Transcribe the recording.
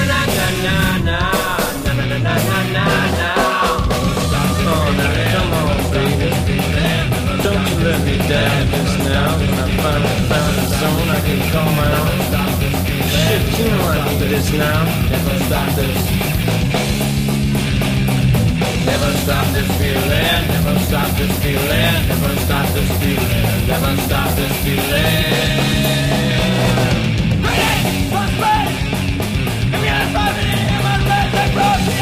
Let me down just now. When I finally found the zone I can call my own. Shit, you know I can do this now. Never stop this. Never stop this feeling. Never stop this feeling. Never stop this feeling. Never stop this feeling. Grenade! Crossbow! Give me a 5 minute, I'm on red,